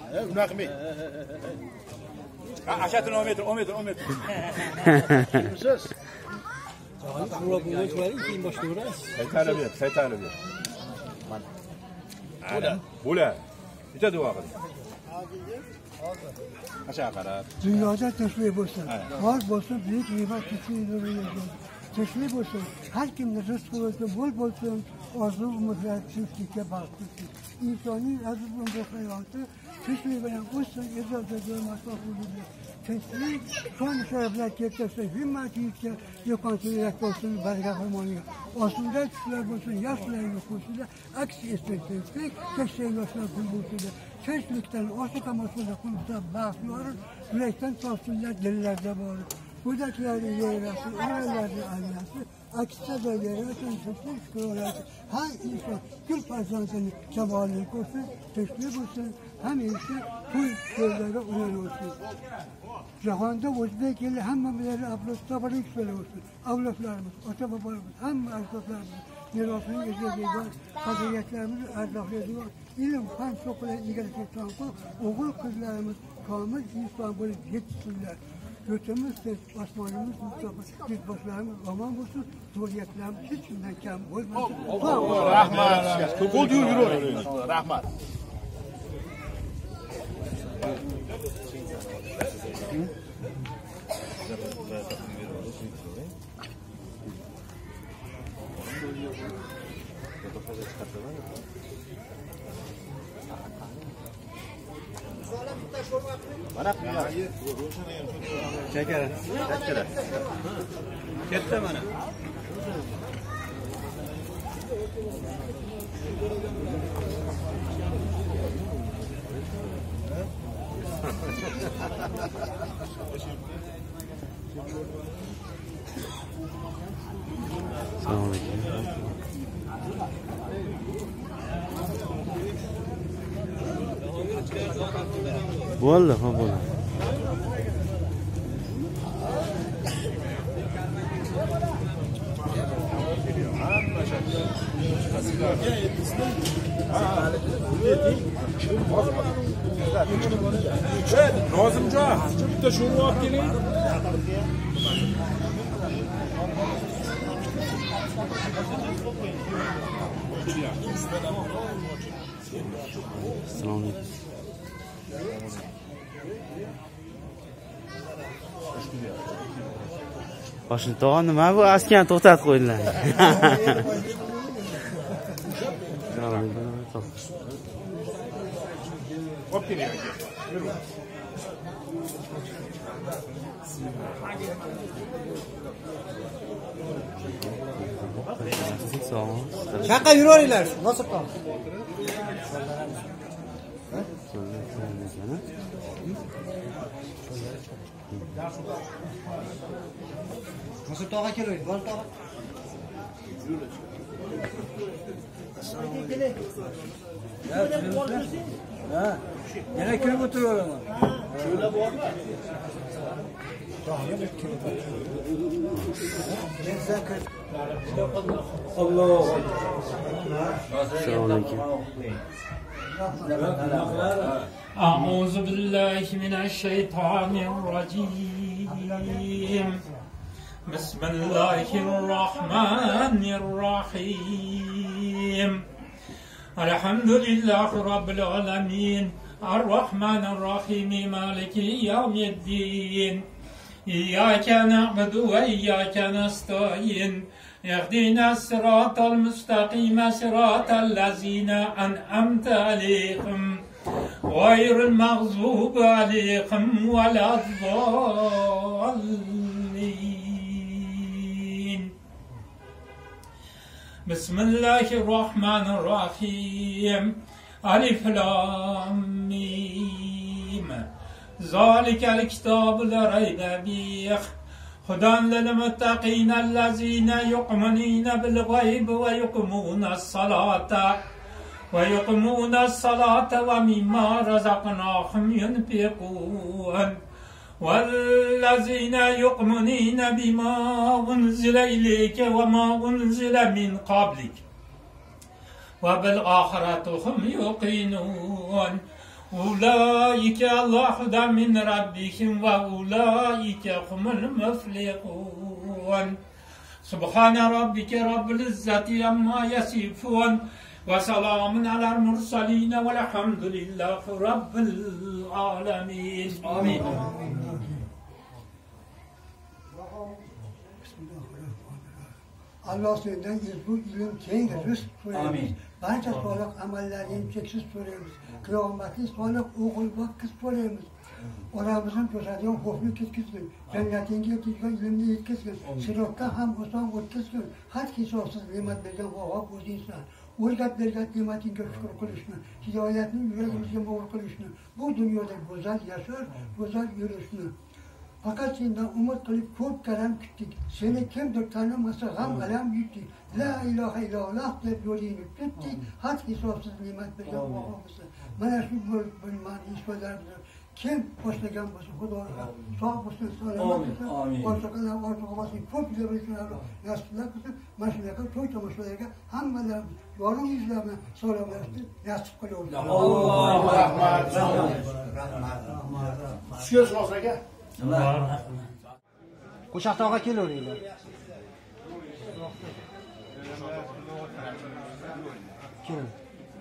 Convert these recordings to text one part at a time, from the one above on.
Unaqa qilmang. Ashatini 10 metr. Siz qaytarib ber. Mana. Bo'la. Necha duo qiling. Aşağı qarab. Dunyoda tinchlik bo'lsin. Xor bo'lsin, buyuk ne'mat kuchlidir. Tinchlik bo'lsin. Har kimning rizqi bo'lsin, bol bo'lsin, orzu umidlar tinchlikka bag'ishlansin. İnsanın aziz umri hayotı tinchlik bilan o'tsin, izohga mas'ul bo'lsin. Tinchlik son sharaflar keltirsin, himmati yetsa, yo'qonchilik bo'lsin, baraka qilmoqlik. Osmonda tushlar bo'lsin, yoshlar yo'qolsin, aks etsin. Keksa yoshlar pul bo'lsin. Tinchlikdan osuqa mas'ullar qilsa, baxt yo'rir, yurakdan topsinlar, dillarda bor. Budaklari yayrasın, oraları alyasın, aksa da yayrasın, tinchlik şükürlersin. Her insan gül farzandını kemallik olsun, tinchlik olsun, hemisi bu şeylere uyan olsun. Cihanda O'zbekili hammaları ablat tabarik söyle olsun. Avlatlarımız, ota babalarımız, hamma arzaklarımız, mirasını izlediği kadiyetlerimiz arzaklaydığı ilim, fan, sokula, ilgili tanıklı, oğul kızlarımız kamil insan böyle yetişsinler. Götümüz de osmanımız Mustafa, biz başlarımız aman olsun, zuriyetlerimiz hiçbirinden kam olmasın. Rahmat. Kol diyor yürü. Rahmat. Mana Çeker. Ketdi mana. Bo'ldi, ha bo'ldi. Nozimjon, bitta sho'rva olib keling. Assalomu alaykum. Boshni tog'on nima bu? Askan to'xtatib qo'ydilar. Olib keling. Şaka yürüyorlar. Nasıl kal? Nasıl tağa geliyor? Var tağa. Ha. Yine kül oturuyor ama. Şöyle bu arada. Allah. أعوذ بالله من الشيطان الرجيم بسم الله الرحمن الرحيم الحمد لله رب العالمين الرحمن الرحيم مالك يوم الدين إياك نعبد وإياك نستعين اهدنا الصراط المستقيم صراط الذين أنعمت عليهم غير المغضوب عليهم ولا الضالين بسم الله الرحمن الرحيم ألف لام ميم ذلك الكتاب لا ريب فيه هدى للمتقين الذين يؤمنون بالغيب ويقيمون الصلاة ومما رزقناهم ينفقون والذين يؤمنون بما أنزل إليك وما أنزل من قبلك وبالآخرة هم يوقنون أولئك على هدى من ربهم وأولئك هم المفلحون سبحان ربك رب العزة عما يصفون وسلام على المرسلين والحمد لله رب العالمين آمين. Allah senden bu ilim keng rızk so'raymiz. Barcha solih amallarning cheksiz so'raymiz. Qiyomatda solih o'g'il va qiz so'raymiz. Oramizni to'sadigan xofni ketkizgin. Jannatingga yetgan ilmni yetkazgin. Sirotdan ham oson o'tkazgin. Had hisobsiz ne'mat bergan Vahhab o'zingsan. O'rgat bergan ne'matingga shukr qilishni, hidoyatni yuragimizga mo'l qilishni, bu dunyoda go'zal yashar, go'zal yurishni. Fakat sendan umid qilib ko'p karam kutdik. Seni kimdir tanimasa g'am alam yutdik. La ilaha illalloh deb yo'lingni tutdik. Had hisobsiz ne'mat bergan Vahhobimiz. Mana shu bo'lmani ishlarimizni kim boshlagan bo'lsa, Xudo sog' bo'lsin, salomat bo'lsin, boshqalar ortiqolmasin, ko'p yillar nasiblar qilsin. Mana shunaqa to'y tomoshalarga hammalar yorug' yuzlarni salomlashni nasib qilsin. Allohu rahmat. Tushga aka. Qo'shaqtoqqa kelaveringlar. Keling.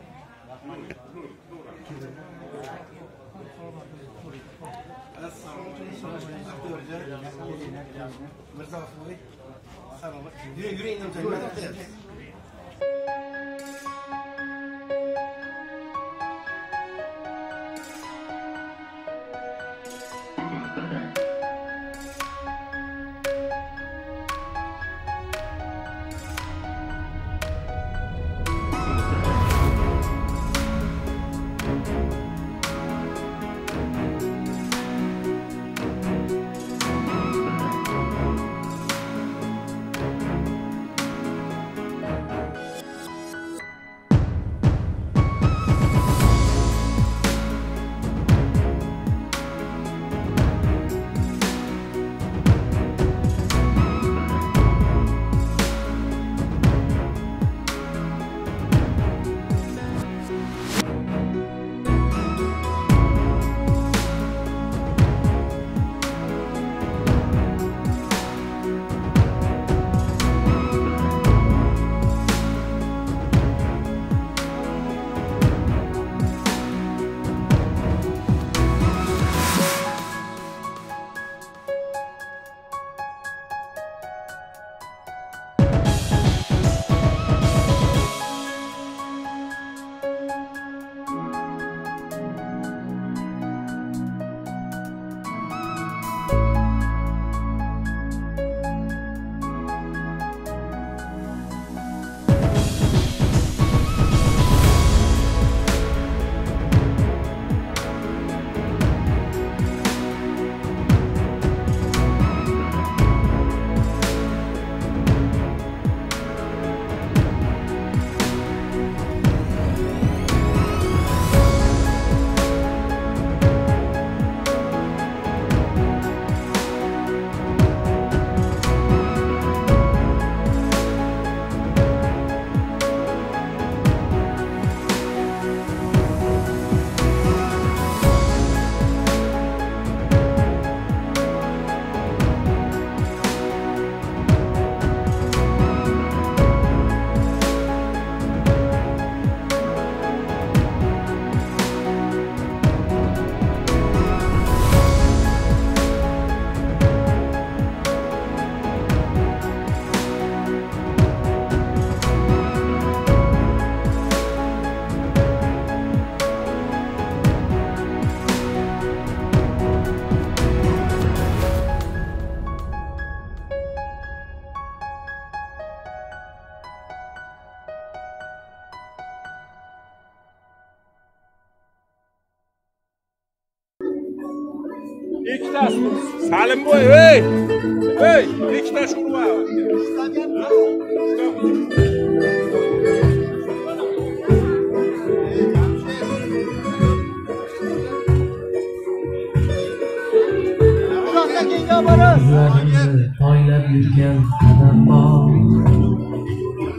ikkitasi Salimboy, ey! Ey, ikkitasi urma. Poylab yurgan qadam bor,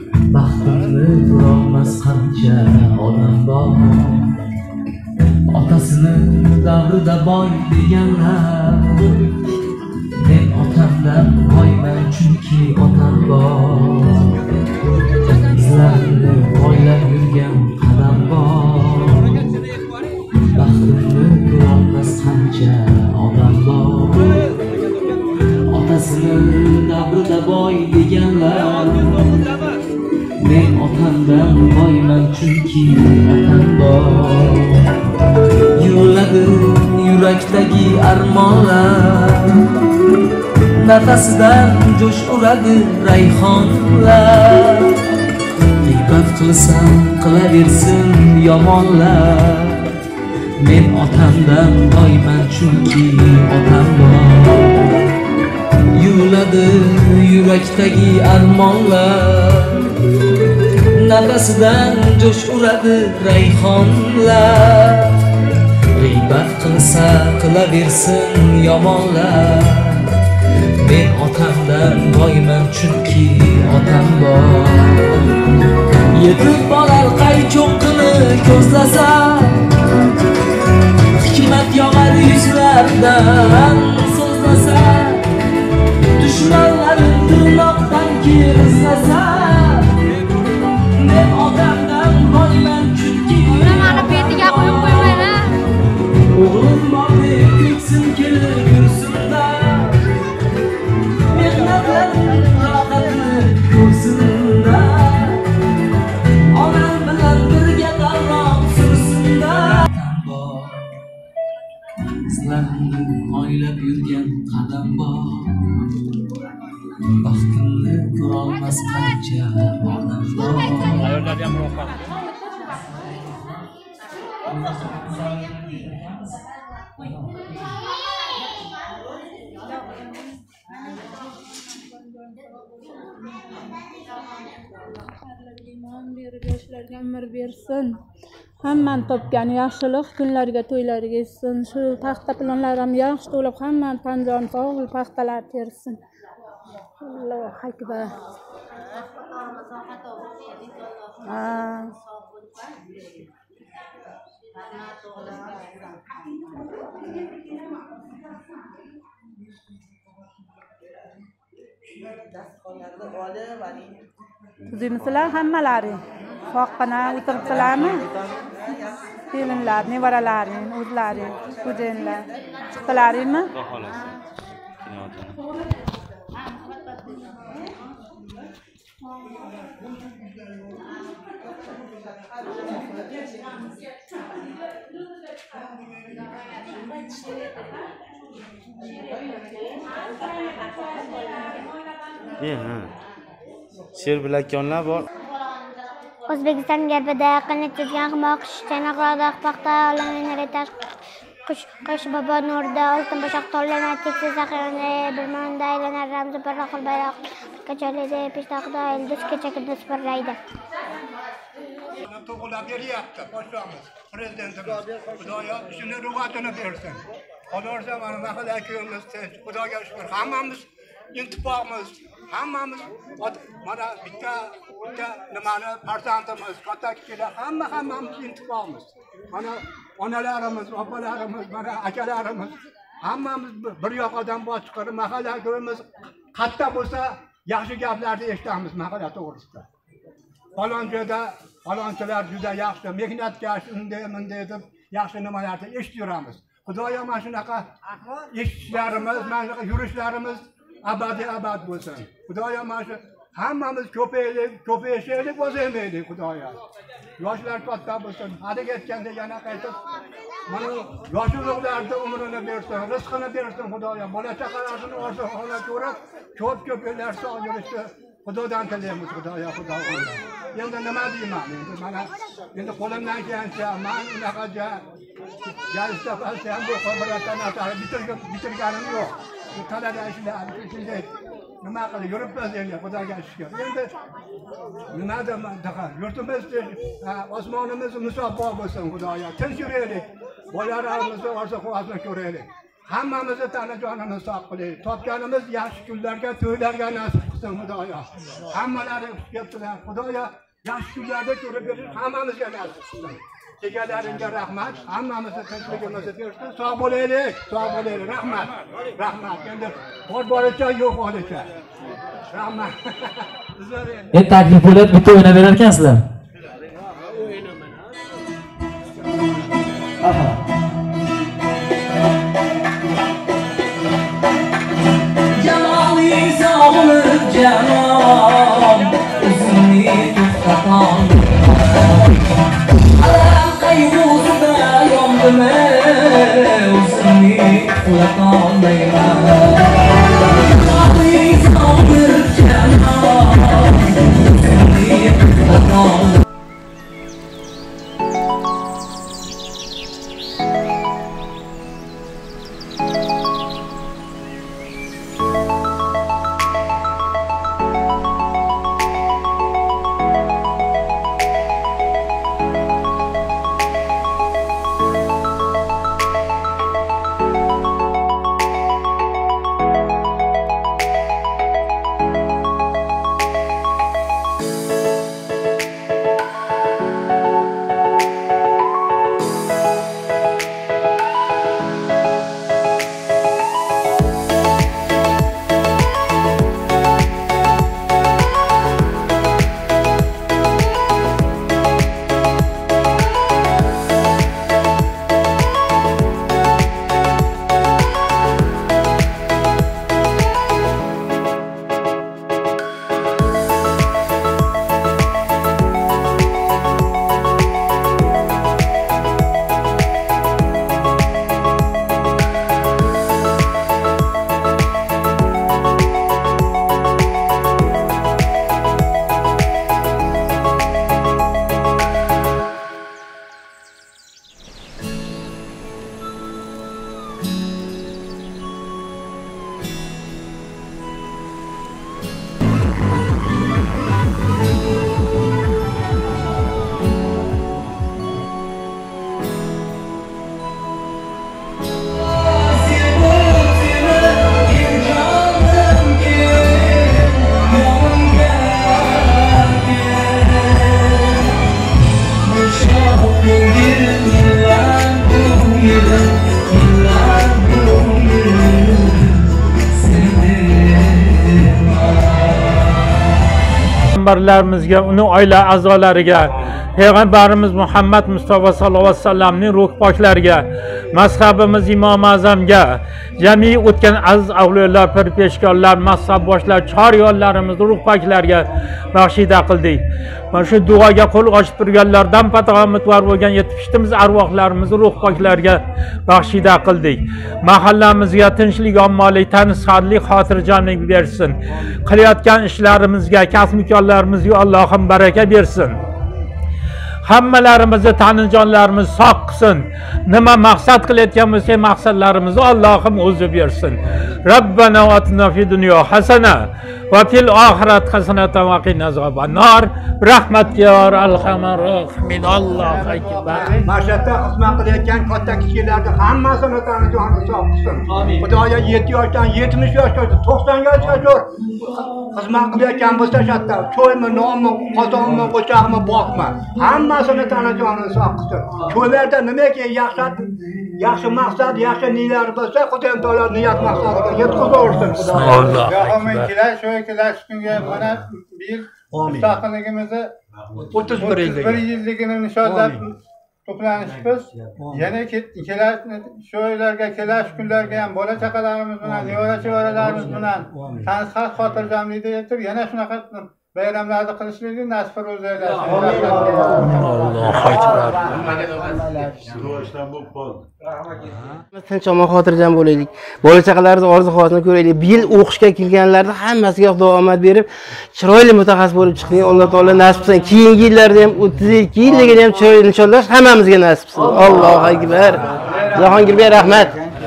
baxtimni ko'rolmas qancha odam bor. Ota Otasini davrida boy deganlar, men otamdan boyman chunki otam bor. Izlarini poylab yurgan qadam bor, baxtimni ko'rolmas qancha odam bor. Otasini davrida boy deganlar, men otamdan boyman chunki otam bor. Yurladi yurakdagi armonlar, nafasidan jo'sh uradi rayhonlar. G'iybat qilsam qilaversin yomonlar, men otamdan boyman chunki otam bor. Yurladi yurakdagi armonlar, nafasidan jo'sh uradi rayhonlar. G'iybat qilsa qilaversin yomonlar, men otamdan boyman chunki otam bor. Yetib borar qaychoqini ko'zlasa, hikmat yog'ar yuzlardan so'zlasa, dushmanlarim tirnoqdan kerilsa, men otamdan boyman chunki mana betiga qo'yib qo'ymaylar. O'g'lim bor deb ko'ksim kelib yursin-da, mehnatlarim rohatini ko'rsin-da, onam bilan birga davron sursin-da. Izlarimni poylab yurgan qadam bor, baxtimni ko'rolmas qancha odam bor. Ayollarga ham rohat. Iymon berib yoshlarga umr bersin. Hammani topgan yaxshilik kunlarga to'ylariga yetsin. Shu taxta planlar ham yaxshi to'lib, hammani panjon sog'il paxtalar tersin. Allohu akbar. Sizlar hammalari foqqana o'tiribsizlarmi? Kelinlar, nevaralaring, o'zlaring, xo'jayinlar chiqdilaringmi? Xudo xolasa. Kinodan. Sher bilakonlar bor. O'zbekiston gerbida yaqinlik chizgan qimoq chanoqroqda paxta olamini qush bobo nurida oltin boshoq to'lanar teksiz zaxirani birmonda aylanar ramzi bir oqil bayroq kacholaydi peshtoqida ildiz kecha kunduz parraydi. To'g'rilab beryapti boshlig'imiz prezidentimiz. Xudoyo shuni ro'yxatini bersin. Qolursa mana mahalla akamiz tinch, Xudoga shukr. Hammamiz intifoqmiz, hammamiz mana bitta nimani farzandimiz, katta kichiklar hammamiz intifoqmiz. Mana onalarimiz, opalarimiz, mana akalarimiz hammamiz bir yoqadan boshqa mahalla akamiz katta bo'lsa yaxshi gaplarni eshitamiz mahalla to'g'risida. Falon joyda falonchilar juda yaxshi, mehnatkash, unday deb yaxshi nimalarni eshitib yuramiz. Xudoyo mana shunaqa eshitishlarimiz, mana shunaqa yurishlarimiz abad bo'lsin. Xudoyo mana shu hammamiz ko'payishaylik, o'zaymaylik Xudoyo. Yoshlar katta bo'lsin. Hali ketganda yana qaytib mana yosh ulug'larga umrini bersin, rizqini bersin Xudoyo. Bola chaqalarini orzuqona ko'rib, ko'p yillar sog' yurishni Xudodan tilaymiz Xudoyo, Xudo. Endi nima deyman? Endi qo'limdan kelgancha men unaqa jalsa ham bu xabarlarni bitirganim yo'q. Talada ishlar shunday nima qilib yuribmiz endi Xudoga shukr. Endi nima deyman, yurtimiz osmonimiz musaffo bo'lsin Xudoyo. Tinch yuraylik. Bolalarimizni orzu-havasini ko'raylik. Hammamizni tanajonimiz sog' qilaylik. Topganimiz yaxshi kunlarga, to'ylarga nasib qilsin Xudoyo. Hammalari kelibdilar. Xudoyo yaxshi kunlarda ko'rib berish hammamizga nasib qilsin. Kelganlaringga rahmat. Hammamizni tinchligimizni bersin. Sog' bo'laylik, sog' bo'laylik. Rahmat. Rahmat. Endi bor-boricha yo'q holicha. Rahmat. Taklif bo'lib bitta o'ynab berar ekansizlar. Jamoli sog'inib janon o'zimni to'xtatolmayman. Alam qayg'usida yondimi o'zimni uxlatolmayman. Jamoli sog'inib janon o'zimni to'xtatolmayman. Payg'ambarlarimizga, uning oila a'zolariga, Payg'ambarimiz Muhammad Mustafa sallallohu alayhi vasallamning ruh poklariga, mazhabimiz Imom Azamga, jami o'tgan aziz avliyolar, pirpeshkorlar, mazhab boshlar, chor yo'llarimiz ruh poklariga baxshida qildik. Mana shu duoga qo'l ochib turganlardan patog'omitvar bo'lgan 70 arvohlarimiz ruh poklariga baxshida qildik. Mahallamizga tinchlik, ommonlik, tanishlik, xotirjamlik bersin. Qilayotgan ishlarimizga, kasb-mikonlarimizga Allohim baraka bersin. Hammalarimizni tanijonlarimiz sog' qilsin. Nima maqsad qilayotgan bo'lsak, maqsadlarimizni Allohim o'zi bersin. Robbana atina fid dunyo hasana va fil oxirati hasanatan va qina azobannar. Rahmatga yor alhamar rahmin Allohu akbar. Mashhadda xizmat qilayotgan katta kichiklarga hammasini tanijonni sog' qilsin. Xudoya 7 yoshdan 70 yoshga 90 yoshgacha xizmat qilayotgan bo'lsa, shatta cho'ymi, nonmi, qozonmi, o'chaqmi boqma. Hammasini tanijonni sog' qilsin. Cho'larda nimaki yaxshi maqsad, yaxshi niyatlar bo'lsa, Xudo taolo niyat maqsadiga yetkazib Alloh akbar. Shu kelash kunga mana bir yil mustaqilligimizni 31 yilligini nishonlab to'planishimiz. Yana shu oylarga, kelash kunlarga ham bola chaqalarimiz bilan, nevara-chevaраlarimiz bilan tanishlik, xotirjamlikda yetib, yana shunaqa bayramlarni qilishlikni nasib ro'za aylasin. Alloh akbar. Tinch omon xotirjam bo'laylik. Bola chaqalarimiz orzu-havasini ko'raylik. Bir yil o'qishga kelganlarning hammasiga Xudo omad berib, chiroyli mutaxassis bo'lib chiqing. Alloh taolo nasib qilsin. Keyingi yillarda ham 32 yilligini ham chiroyli inshaalloh hammamizga nasib qilsin. Allohu akbar. Jahongirbek rahmat.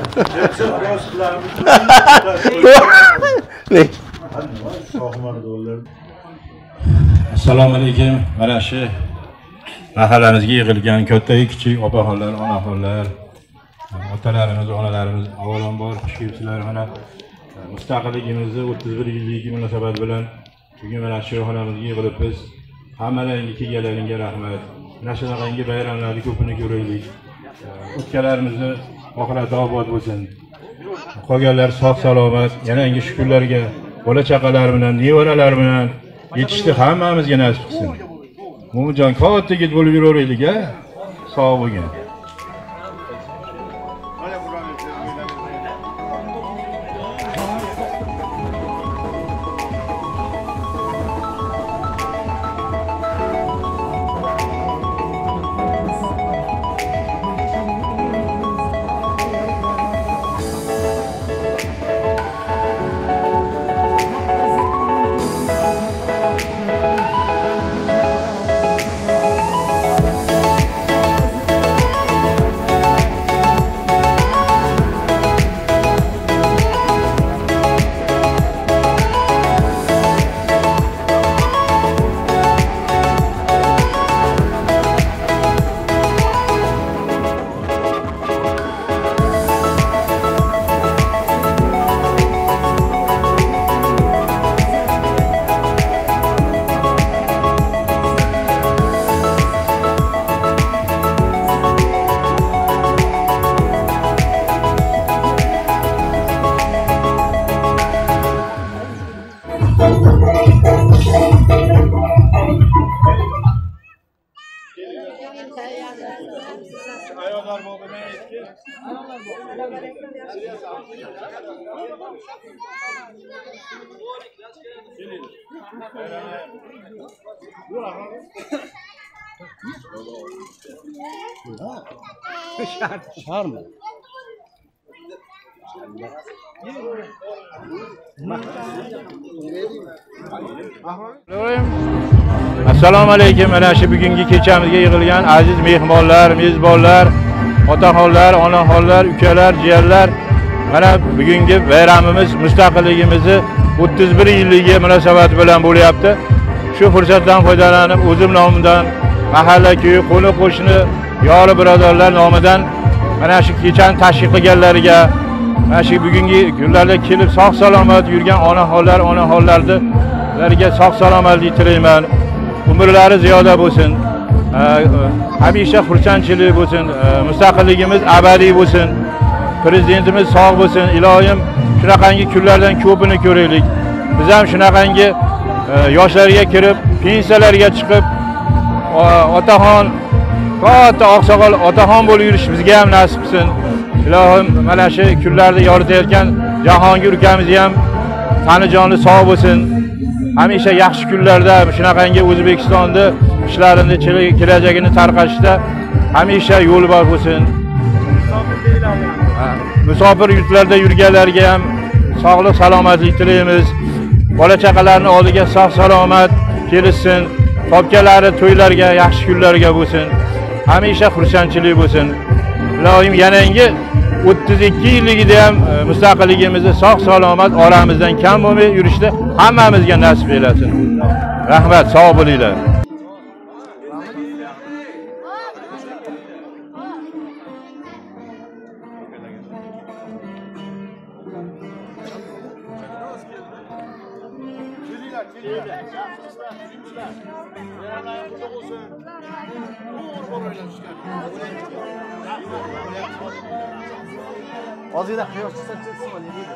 Assalomu alaykum. Mana shu mahallamizga yig'ilgan katta kichik opaxonlar, onaxonlar, otalarimiz, onalarimiz, avvalambor xush kelibsizlar. Mana mustaqilligimizni 31 yilligi munosabati bilan bugun mana shu xonamizga yig'ilibmiz. Hammalaringga kelganlaringga rahmat. mana shunaqangi bayramlarni ko'pini ko'raylik. O'tganlarimizni oxirati obod bo'lsin. Qolganlar sog' salomat, yangi shu kunlarga bola chaqalar bilan, nevaralar bilan yetishdi hammamizga nasib qilsin. Mo'minjon katta yigit bo'lib yuraveraylik, a? Sog' bo'lgin. Şarm. Assalomu alaykum. Mana shu bugungi kechamizga yig'ilgan aziz mehmonlar, mezbonlar, otaxonlar, onaxonlar, ukalar, jiyanlar. Mana bugungi bayramimiz mustaqilligimizni 31 yilligi munosabati bilan bo'lyapti. Shu fursatdan foydalanib o'zim nomidan, mahalla-ko'y, qo'ni-qo'shni, yori birodarlar nomidan mana shu kechani tashkil qilganlarga, mana shu bugungi kunlarda kelib sog' salomat yurgan onaxonlar, onaxonlarni ularga sog' salomatlik tilayman. Umrlari ziyoda bo'lsin. Hamisha xursandchilik bo'lsin. Mustaqilligimiz abadiy bo'lsin. Prezidentimiz sog' bo'lsin. Ilohim shunaqangi kunlardan ko'pini ko'raylik. Biz ham shunaqangi yoshlarga kirib, pensiyalarga chiqib, otaxon, katta oqsoqol otaxon bo'lib yurish bizga ham nasib qilsin. Ilohim mana shu kunlarda yoritayotgan Jahongir ukamizni ham tanijoni sog' bo'lsin. Hamisha yaxshi kunlarda shunaqangi O'zbekistonda ishlarini kelajagini tarqatishda hamisha yo'l bor bo'lsin. Musofir yurtlarda yurganlarga ham sog'lik, salomatlik tilaymiz. Bola chaqalarning oldiga sog' salomat kelishsin. Topganlari to'ylarga, yaxshi kunlarga bo'lsin. Hamisha xursandchilik bo'lsin. Ilohim yangi 32 yilligida ham mustaqilligimizni sog' salomat oramizdan kam bo'lmay yurishda hammamizga nasib eylesin. Rahmat, sog' bo'linglar. Ozgina quyosh chiqsa chiqsin mana deydi.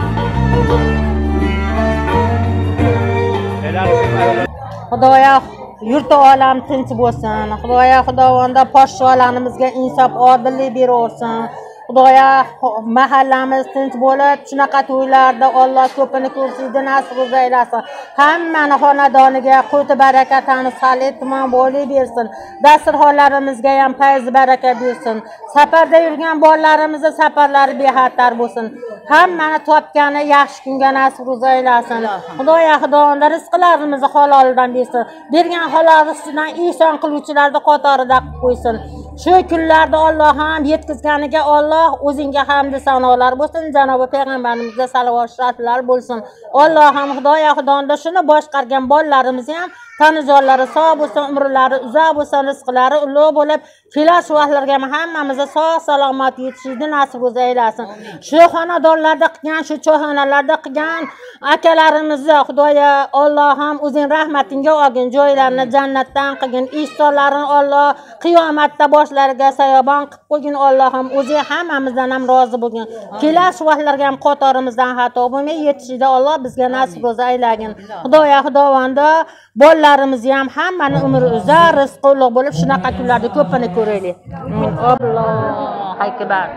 Xudoya yurti olam tinch bo'lsin. Xudoya xudovonda podshohlarimizga insof odillik beraversin. Xudoya mahallamiz tinch bo'lib, shunaqa to'ylarda Alloh ko'pini ko'rsaydi, nasib aylasin. Hammani xonadoniga quti baraka tani sali tuman bo'li bersin. Dasturxonlarimizga ham fayz baraka bersin. Safarda yurgan bolalarimizni safarlari bexatar bo'lsin. Hammani topgani yaxshi kunga nasib aylasin. Xudoya xudovonda rizqlarimizni haloldan bersin. Bergan halolisidan ihson qiluvchilarni qatorida qilib qo'ysin. Shu kunlarda Alloh ham yetkazganiga Alloh o'zingga hamd sanolar bo'lsin. Janobi payg'ambarimizga salovat sharaflar bo'lsin. Alloh ham Xudoya xudovonda shuni boshqargan bolalarimizni ham tanijonlari sog' bo'lsin, umrlari uzoq bo'lsin, rizqlari ulug' bo'lib, kelasi vaqtlarga hammamizga sog' salomat yetishishni nasib aylasin. Shu xonadonlarda qilgan, shu choyxonalarda qilgan akalarimizni Xudoya Alloh ham o'zing rahmatingga olgin, joylarini jannatdan qilgin, ishtonlarini Alloh qiyomatda boshlariga sayobon qilib qo'ygin. Alloh ham o'zi hammamizdan ham rozi bo'lgin. Kelasi vaqtlarga ham qatorimizdan xato bo'lmay yetishida Alloh bizga nasib aylagin. Xudoya xudovonda bolalarimizni ham hammani umri uzar, rizqi ulug' bo'lib, shunaqa kunlarda ko'pini ko'raylik. Alloh akbar.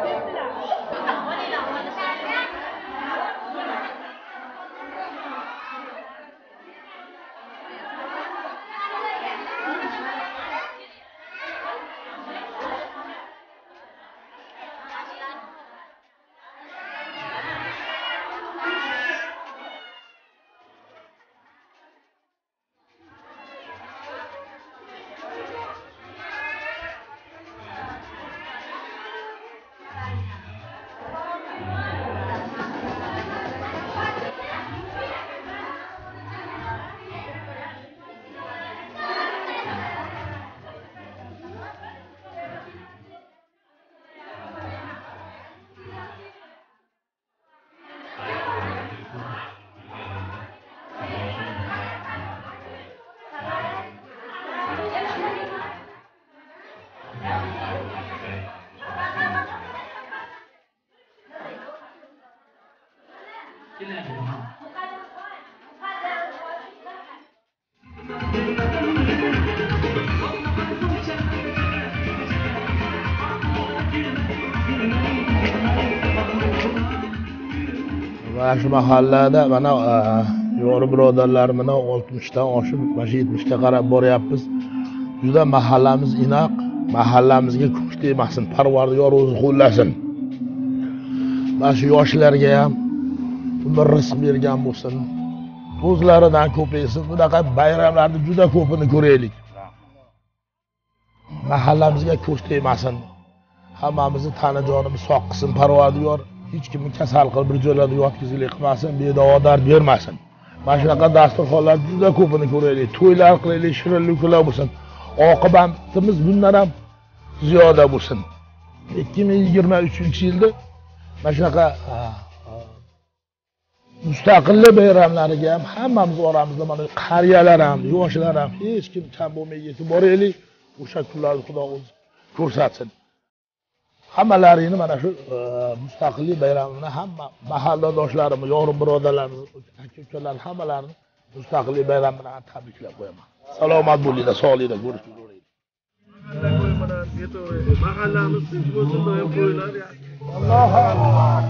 Mana shu mahallada mana yo'ri birodarlar mana 60 dan oshib, mana 70 ga qarab boryapmiz. Juda mahallamiz inoq, mahallamizga kuch tegmasin, Parvardigor o'zi qo'llasin. Mana shu yoshlarga ham umr rizq bergan bo'lsin. O'zlaridan ko'paysin. Bunaqa bayramlarni juda ko'pini ko'raylik. Mahallamizga kuch tegmasin. Hammamizni tana jonimiz sog' qilsin Parvardigor. Hech kimni kasal qilib bir joylarda yotkizlik qilmasin, bedavo dard bermasin. Mana shunaqa dasturxonlar juda ko'pini ko'raylik. To'ylar qilaylik, shirinliklar bo'lsin. Oqibatimiz bundan ham ziyoda bo'lsin. 2023-yilda mana shunaqa mustaqillik bayramlariga ham hammamiz oramizda mana qariyalar ham, yoshlar ham hech kim kam bo'lmay yetib boraylik. O'sha kunlarni Xudo o'zi ko'rsatsin. Hammalarini mana shu mustaqillik bayramini hamma mahalladoshlarim, yorim birodarlarimiz, aka-ukalar hammalarini mustaqillik bayrami bilan tabriklab qo'yaman. Salomat bo'linglar, sog'likda ko'rishib ko'raylik. Mahallamiz tinch bo'lsin, doim qo'ylar. Allohu akbar.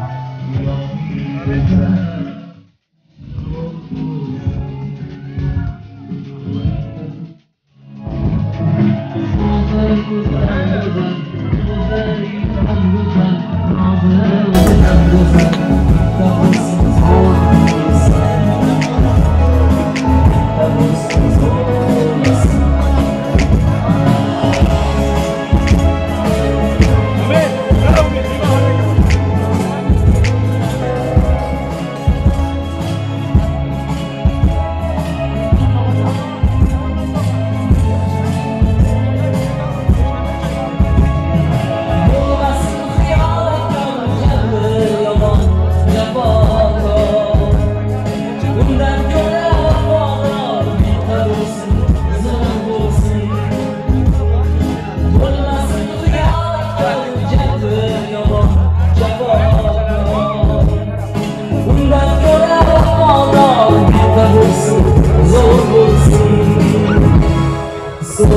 Zor olsun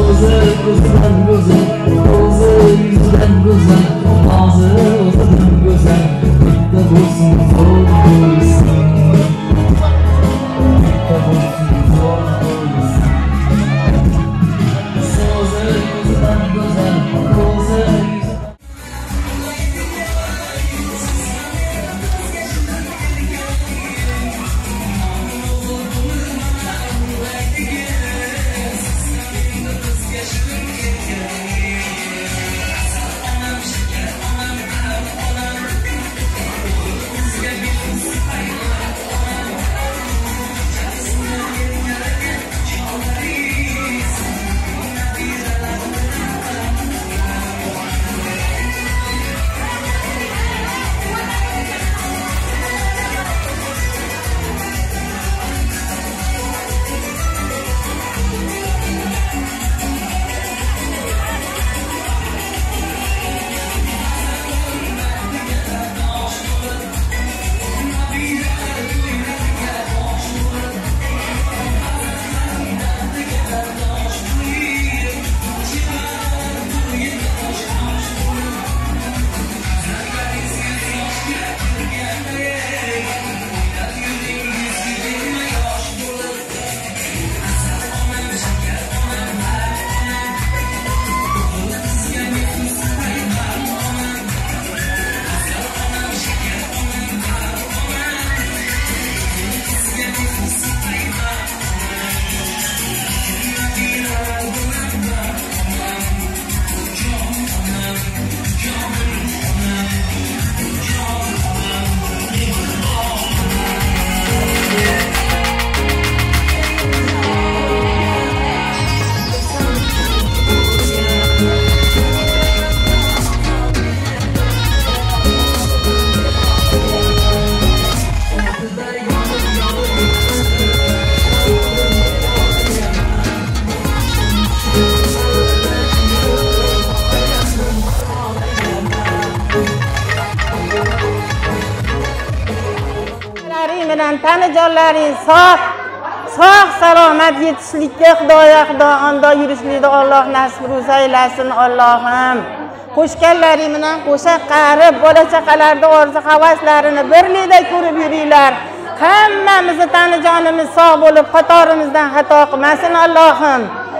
So'zi ko'zidan go'zal, o'zi yuzidan go'zal, og'zi o'zidan go'zal, bitta bo'lsin zo'r bo'lsin, bitta bo'lsin zo'r bo'lsin. So'zi ko'zidan go'zal, o'zi bilan tanajonlaring sog' salomat yetishlikka xudo onda yurishlikni Alloh nasib aylasin Allohim. Qo'shganlaring bilan qo'sha qarib bola chaqalarning orzu havaslarini birlikda ko'rib yuringlar. Hammamizni tanajonimiz sog' bo'lib qatorimizdan xato qilmasin Allohim.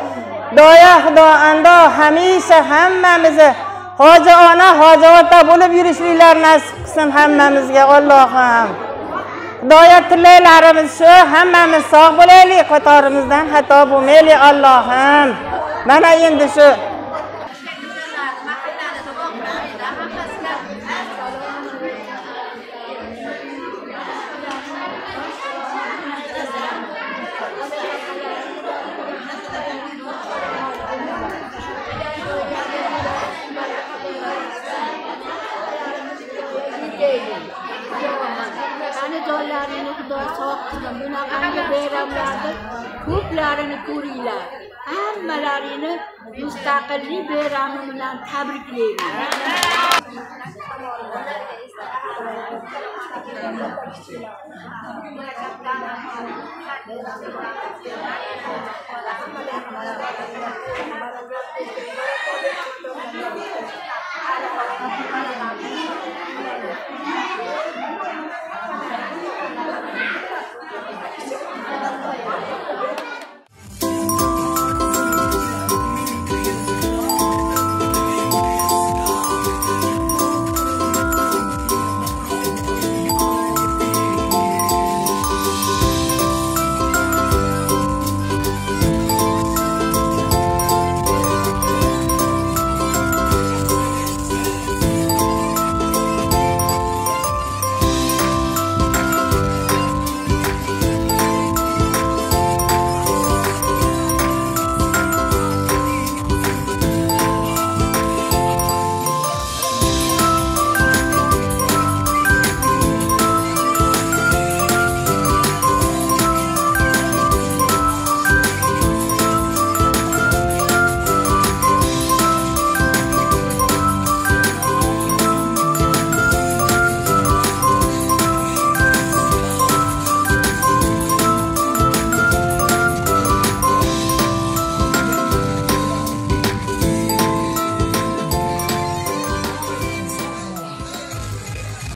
Xudo ando hamisha hammamizni hoji ona hoji ota bo'lib yurishliklar nasib qilsin hammamizga Allohim. Xudoya tilaylarimiz shu, hammamiz sog' bo'laylik, qatorimizdan xato bo'lmaylik Allohim. Mana endi shu Tanajonlarini Xudo sog' qilsin. Bunaqangi bayramlarda ko'plarini ko'ringlar. Hammalarini mustaqillik bayrami bilan tabriklayman.